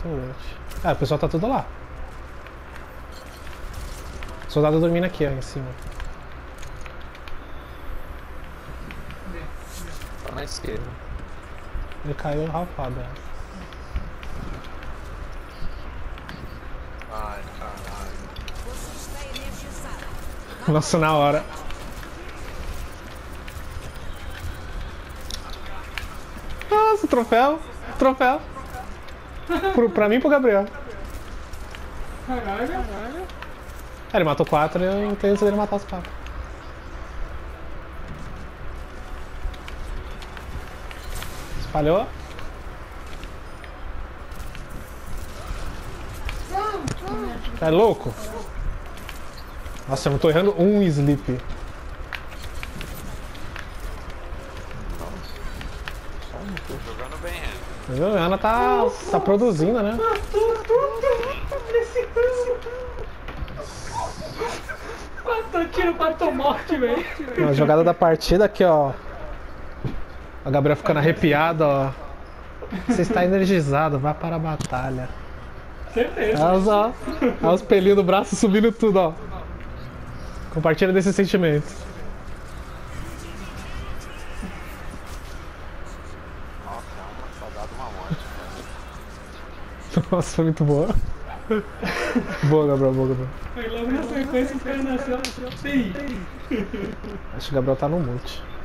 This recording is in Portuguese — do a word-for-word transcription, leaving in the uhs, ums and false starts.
Definitivamente. Ah, o pessoal tá tudo lá. O soldado dormindo aqui, ó, em cima. Tá na esquerda. Ele caiu rafado, ó. Ai, caralho. Nossa, na hora. Nossa, troféu. Troféu. Pro, pra mim e pro Gabriel. Caralho. É, ele matou quatro e eu entendo ele matar os quatro. Espalhou. É louco? Nossa, eu não tô errando um sleep. Tô jogando bem, é. Viu? A Ana tá, tá produzindo, né? Quatro tiros, quatro morte, velho. A jogada da partida aqui, ó. A Gabriel ficando arrepiada, ó. Você está energizado, vá para a batalha. Certeza. Olha os, ó, olha os pelinhos do braço subindo tudo, ó. Compartilha desse sentimento. Nossa, é uma saudade, uma morte, velho. Nossa, foi muito boa. Boa, Gabriel, boa, Gabriel. Aí logo na sequência os caras nasceram. Sim. Acho que o Gabriel tá no mute.